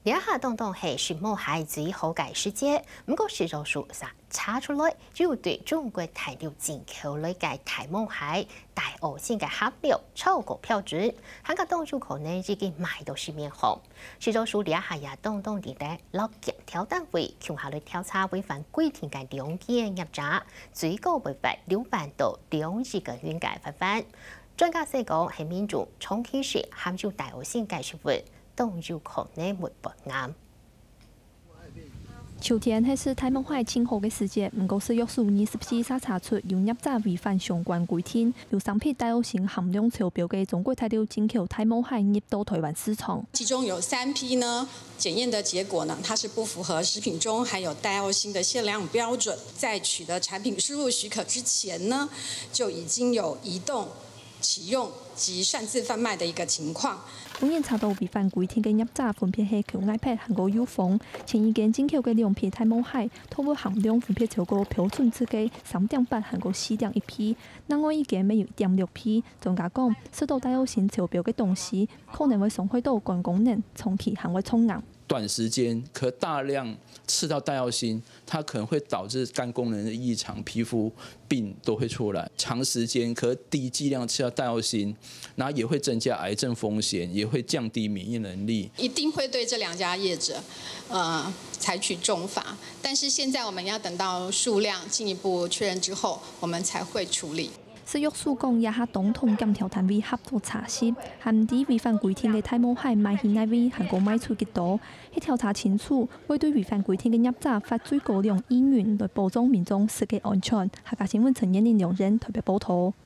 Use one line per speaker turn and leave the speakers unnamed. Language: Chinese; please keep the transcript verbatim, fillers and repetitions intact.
两下当当係雪毛孩子好解世界，不過市場數啥查出來，就對中國大陸進口類嘅大毛孩大澳線嘅合料超過標準，香港當入口呢已經賣到市面紅。市場數兩下也當當地咧落檢調單位，強下嚟調查違反規定嘅兩件入閘，最高違罰六萬到兩億個元嘅罰款。專家說講係民眾長期時含住大澳線嘅食物。當入口呢沒不啱。
秋天係是大毛孩清好嘅時節，唔過食藥署二十四查查出有入閘違反相關規定，有三批大澳線含量超標嘅中國大陸進口大毛孩入到台灣市場。
其中有三批呢，檢驗的結果呢，它是不符合食品中含有大澳線的限量標準，在取得產品輸入許可之前呢，就已經有移動、啟用及擅自販賣的一個情況。
當然查到違反規定嘅入閘分別係強 iPad 和個 U 風，前一件進口嘅兩批大毛孩，透過含量分別超過標準值嘅三點八和個四點一批，另外一件沒有一點六批。專家講，食到大澳線超標嘅東西，可能會傷害到肝功能，長期還會衝癌。
短時間可大量吃到大澳線，它可能會導致肝功能的異常、皮膚病都會出來。長時間可低劑量吃到大澳線，然後也會增加癌症風險，也會降低免疫能力。
一定會對這兩家業者，呃，採取重罰。但是現在我們要等到數量進一步確認之後，我們才會處理。
食藥署講，也下當同檢調單位合作查實，限啲違反規定嘅大毛孩賣去哪位，韓國賣出幾多，去調查清楚，會對違反規定嘅入閘發最高量意願來保障民眾食嘅安全。客家新聞陳彥霖兩人特別報道。